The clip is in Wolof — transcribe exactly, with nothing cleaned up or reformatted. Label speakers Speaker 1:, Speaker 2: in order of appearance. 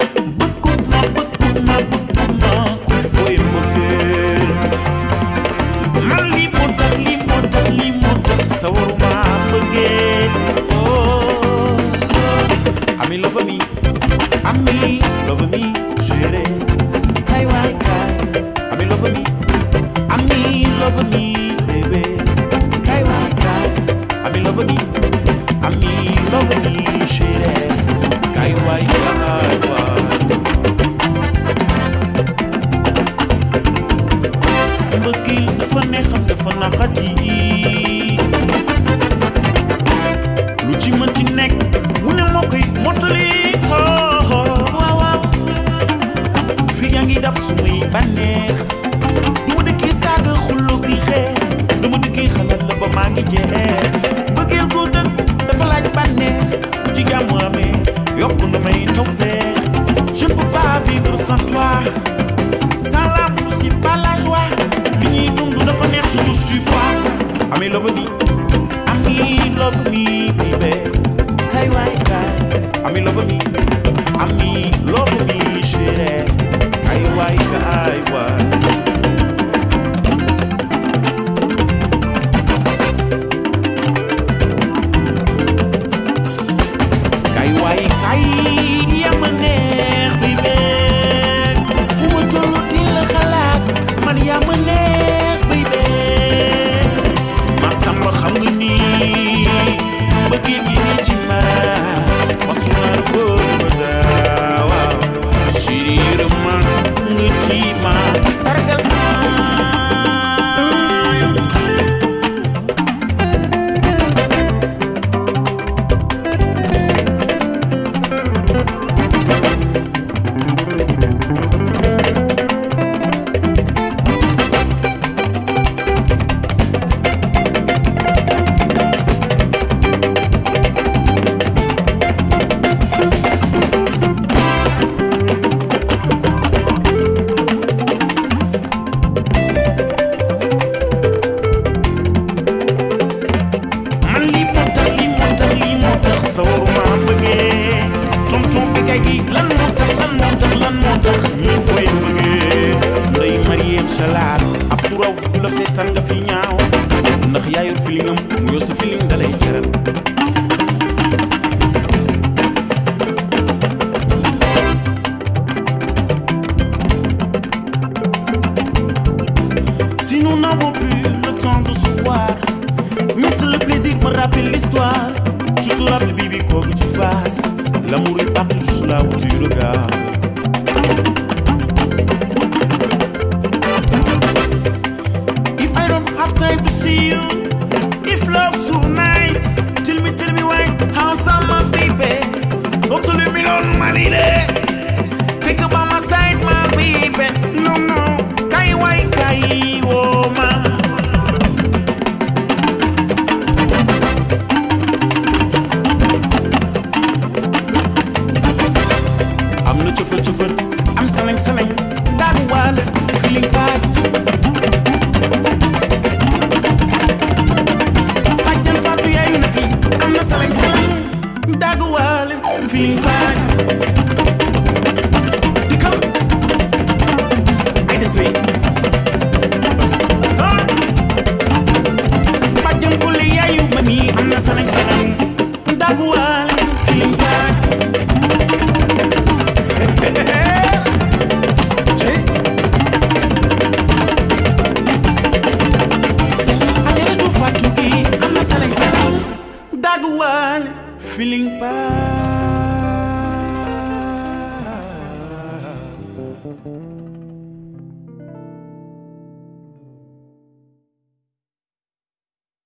Speaker 1: bëgguma bëgguma bëgguma ku fooy mbëggeel man lii moo tax lii moo tax lii moo tax sawaruma mbëggeel oh ami love me ami love me chérie kay waay kay ami love me ami love me baby kay waay kay ami love me ami love me chérie kay waay kay waay mbëggeel dafa neexam dafa naqati lu ci mën ci nekk mu ne moo koy mottali waaw waaw fi yaa ngi dab sumay bànneex du ma dëkkee saaga xuloo di xeex du ma dëkkee xalaat la ba maa ngi jeex bëggeel ko dëgg dafa laaj bànneex bu ci jàmm amee yokk na may taw feex je ne peux pas vivre sans toi sans l'amour c'est pas la joie li ñuy dund dafa neex je touche du bois ami love me ami love me baby kay waay kay ami love me ami love me chérie kay waay kay waay kay waay kay yama neex baby fu ma tollu di la xalaat man yama neex baby ma samba xam nga ni bëggeel gi ni ci ma fasuma ko ba waaw chérie man nga tiima sargal ma sawaruma bëggee tonton bi kay gi lan moo tax lan moo tax lan moo tax ñuy fooy bëggee nday Mariem Salaat ab turaw du la seetaan nga fi ñaaw ndax yaa yor filingam mu yor sa filing da lay jaral si nous n'avons plus le temps de se voir mais c'est le plaisir me rappelle l'histoire. Je te rappelle, baby, quoi que tu fasses, l'amour est partout juste là où tu regardes. If I don't have time to see you, if love's so nice, tell me, tell me why, how's my baby? Don't tell me on my lady. Take up on my side, my baby. No, no, kai wai kai woman. I'm selling, selling, that one, feeling bad. I can find the air in the feet. I'm not selling, selling, that one, feeling bad. You come, I just say, huh? But you pull the air, you money. I'm not selling, selling, that one, feeling bad. Feeling bad.